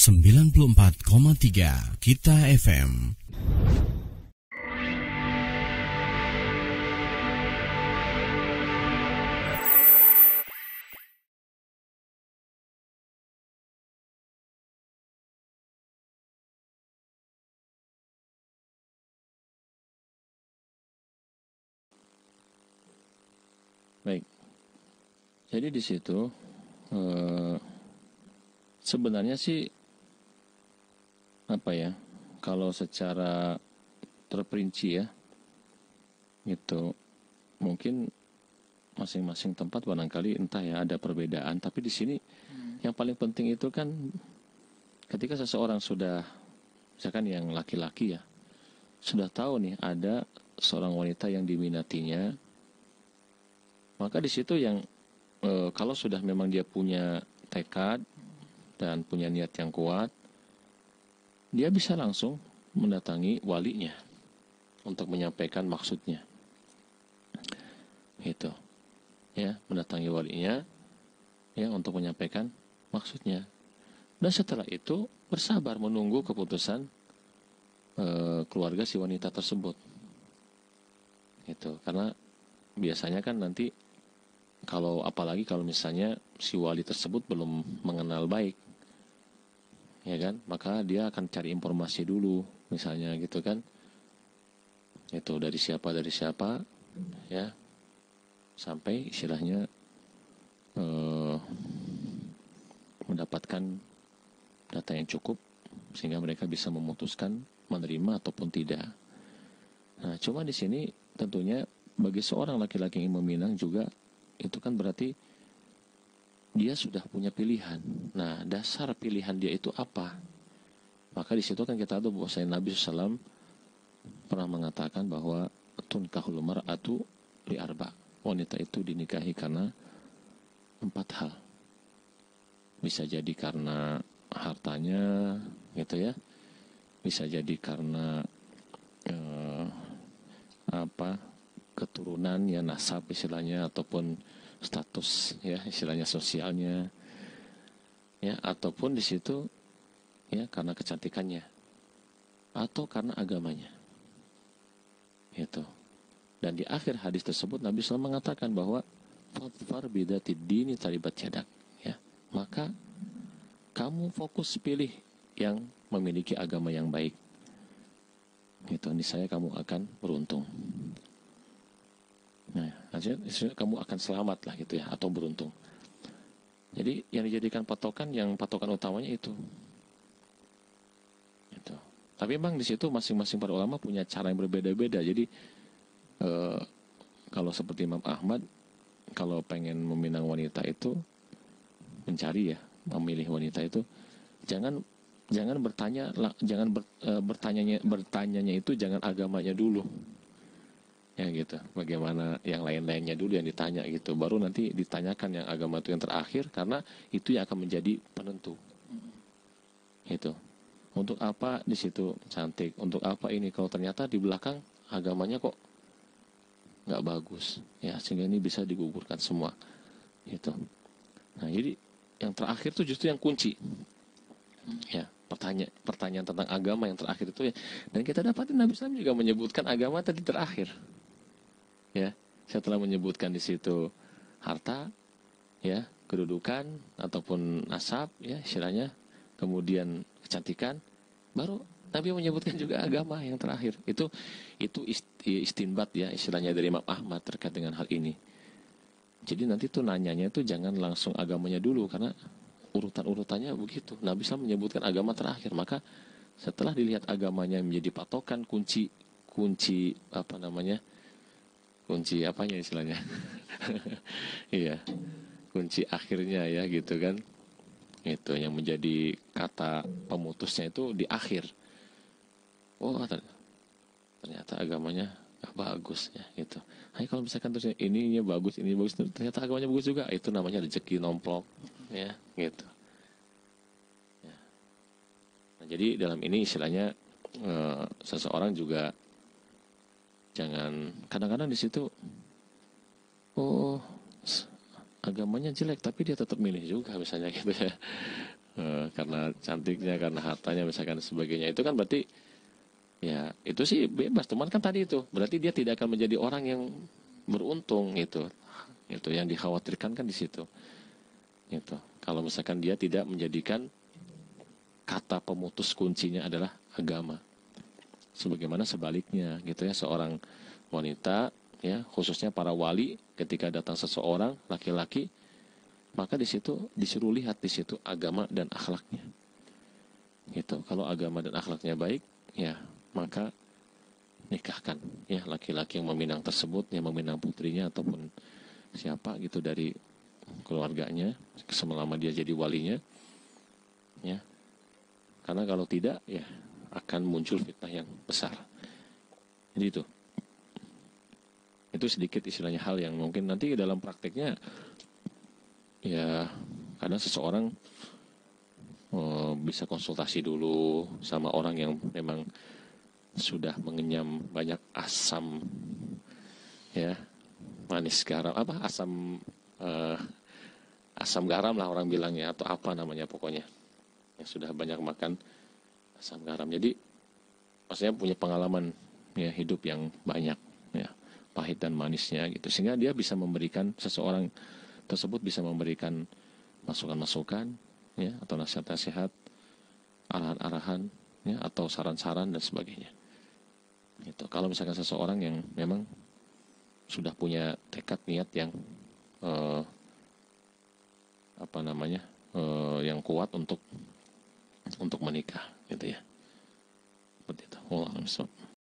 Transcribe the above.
94,3 Kita FM. Baik, jadi di situ sebenarnya sih apa ya? Kalau secara terperinci ya, gitu mungkin masing-masing tempat barangkali entah ya ada perbedaan. Tapi di sini yang paling penting itu kan ketika seseorang sudah, misalkan yang laki-laki ya, sudah tahu nih ada seorang wanita yang diminatinya, maka di situ yang kalau sudah memang dia punya tekad dan punya niat yang kuat, dia bisa langsung mendatangi walinya untuk menyampaikan maksudnya. Gitu. Ya, mendatangi walinya ya untuk menyampaikan maksudnya. Dan setelah itu bersabar menunggu keputusan keluarga si wanita tersebut. Gitu. Karena biasanya kan nanti apalagi kalau misalnya si wali tersebut belum mengenal baik, ya kan, maka dia akan cari informasi dulu, misalnya gitu kan, itu dari siapa ya, sampai istilahnya mendapatkan data yang cukup sehingga mereka bisa memutuskan menerima ataupun tidak. Nah, cuma di sini tentunya bagi seorang laki-laki yang meminang juga itu kan berarti dia sudah punya pilihan. Nah, dasar pilihan dia itu apa? Maka di situ kan kita tahu bahwa Nabi SAW pernah mengatakan bahwa tunkahul mar'atu li arba. Wanita itu dinikahi karena 4 hal. Bisa jadi karena hartanya, gitu ya. Bisa jadi karena keturunan ya, nasab istilahnya, ataupun status ya istilahnya sosialnya ya, ataupun di situ ya karena kecantikannya atau karena agamanya itu. Dan di akhir hadis tersebut Nabi SAW mengatakan bahwa fadfar bidatid dini taribat yadak, ya, maka kamu fokus pilih yang memiliki agama yang baik, itu niscaya kamu akan beruntung. Nah, kamu akan selamat lah gitu ya, atau beruntung. Jadi yang dijadikan patokan utamanya itu. Gitu. Tapi memang di situ masing-masing para ulama punya cara yang berbeda-beda. Jadi kalau seperti Imam Ahmad, kalau pengen meminang wanita itu memilih wanita itu jangan bertanyanya itu jangan agamanya dulu. Ya gitu, bagaimana yang lain-lainnya dulu yang ditanya gitu, baru nanti ditanyakan yang agama itu yang terakhir, karena itu yang akan menjadi penentu. Itu untuk apa di situ cantik, untuk apa ini kalau ternyata di belakang agamanya kok nggak bagus, ya, sehingga ini bisa digugurkan semua. Itu. Nah, jadi yang terakhir itu justru yang kunci. Ya, pertanyaan tentang agama yang terakhir itu ya. Dan kita dapatin Nabi SAW juga menyebutkan agama tadi terakhir. Ya, setelah menyebutkan di situ harta, ya, kedudukan ataupun nasab, ya, istilahnya, kemudian kecantikan, baru Nabi menyebutkan juga agama yang terakhir. Itu istinbat ya, istilahnya dari Imam Ahmad terkait dengan hal ini. Jadi nanti tuh nanyanya itu jangan langsung agamanya dulu, karena urutan-urutannya begitu. Nabi SAW menyebutkan agama terakhir, maka setelah dilihat agamanya menjadi patokan kunci apanya istilahnya. Iya, kunci akhirnya ya gitu kan. Itu yang menjadi kata pemutusnya itu di akhir. Oh, ternyata agamanya gak bagus ya gitu. Hai, kalau misalkan terus ini bagus, ternyata agamanya bagus juga, itu namanya rezeki nomplok ya gitu. Ya. Nah, jadi dalam ini istilahnya seseorang juga jangan kadang-kadang di situ agamanya jelek tapi dia tetap milih juga misalnya gitu ya. karena cantiknya, karena hartanya misalkan sebagainya, itu kan berarti ya itu sih bebas. Cuman kan tadi itu berarti dia tidak akan menjadi orang yang beruntung. Itu yang dikhawatirkan kan di situ. Itu kalau misalkan dia tidak menjadikan kata pemutus kuncinya adalah agama. Sebagaimana sebaliknya gitu ya, seorang wanita ya, khususnya para wali, ketika datang seseorang laki-laki, maka di situ disuruh lihat di situ agama dan akhlaknya. Gitu. Kalau agama dan akhlaknya baik, ya maka nikahkan ya laki-laki yang meminang tersebut, yang meminang putrinya ataupun siapa gitu dari keluarganya selama dia jadi walinya, ya. Karena kalau tidak ya akan muncul fitnah yang besar. Jadi itu sedikit istilahnya hal yang mungkin nanti dalam prakteknya ya kadang seseorang bisa konsultasi dulu sama orang yang memang sudah mengenyam banyak asam ya, manis garam, apa asam garam lah orang bilangnya, atau apa namanya pokoknya, yang sudah banyak makan asam garam. Jadi maksudnya punya pengalaman ya hidup yang banyak ya, pahit dan manisnya gitu, sehingga dia bisa memberikan, seseorang tersebut bisa memberikan masukan-masukan ya, atau nasihat-nasihat, arahan-arahan ya, atau saran-saran dan sebagainya. Gitu. Kalau misalkan seseorang yang memang sudah punya tekad niat yang yang kuat untuk menikah gitu ya. Seperti itu. Wallahu a'lam.